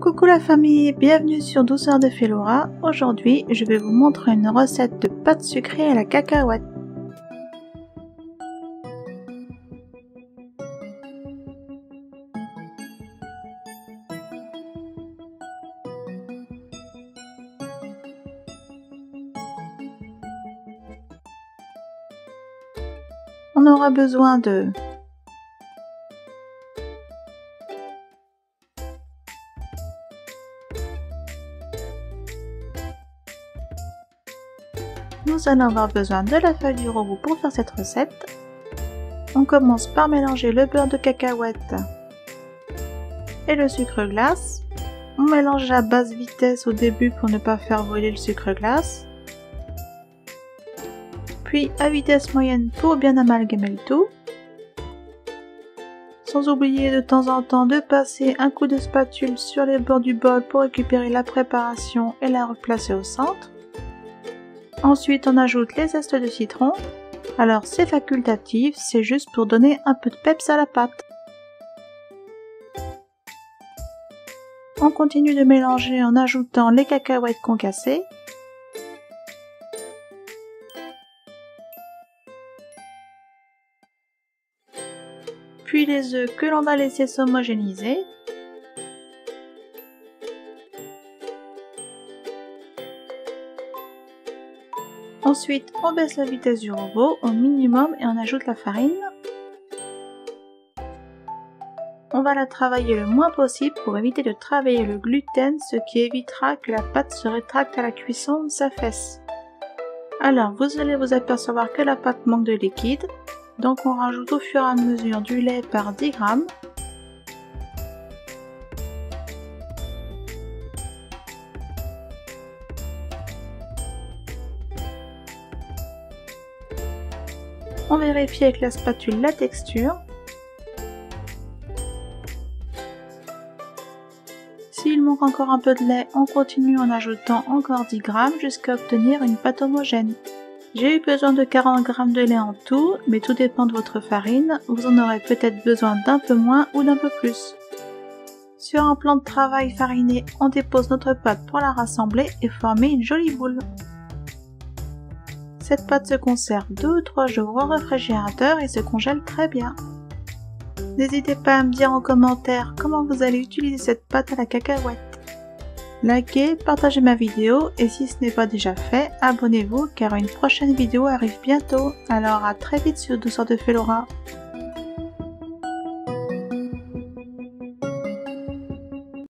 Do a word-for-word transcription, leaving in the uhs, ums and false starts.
Coucou la famille, bienvenue sur Douceur de fée Laura. Aujourd'hui, je vais vous montrer une recette de pâte sucrée à la cacahuète. On aura besoin de Nous allons avoir besoin de la feuille du robot pour faire cette recette. On commence par mélanger le beurre de cacahuète et le sucre glace. On mélange à basse vitesse au début pour ne pas faire brûler le sucre glace. Puis à vitesse moyenne pour bien amalgamer le tout. Sans oublier de temps en temps de passer un coup de spatule sur les bords du bol pour récupérer la préparation et la replacer au centre. Ensuite, on ajoute les zestes de citron. Alors, c'est facultatif, c'est juste pour donner un peu de peps à la pâte. On continue de mélanger en ajoutant les cacahuètes concassées. Puis les œufs que l'on va laisser s'homogénéiser. Ensuite, on baisse la vitesse du robot au minimum et on ajoute la farine. On va la travailler le moins possible pour éviter de travailler le gluten, ce qui évitera que la pâte se rétracte à la cuisson ou s'affaisse. Alors, vous allez vous apercevoir que la pâte manque de liquide, donc on rajoute au fur et à mesure du lait par dix grammes. On vérifie avec la spatule la texture. S'il manque encore un peu de lait, on continue en ajoutant encore dix grammes jusqu'à obtenir une pâte homogène. J'ai eu besoin de quarante grammes de lait en tout, mais tout dépend de votre farine, vous en aurez peut-être besoin d'un peu moins ou d'un peu plus. Sur un plan de travail fariné, on dépose notre pâte pour la rassembler et former une jolie boule. Cette pâte se conserve deux ou trois jours au réfrigérateur et se congèle très bien. N'hésitez pas à me dire en commentaire comment vous allez utiliser cette pâte à la cacahuète. Likez, partagez ma vidéo et si ce n'est pas déjà fait, abonnez-vous car une prochaine vidéo arrive bientôt. Alors à très vite sur Douceur de fée Laura.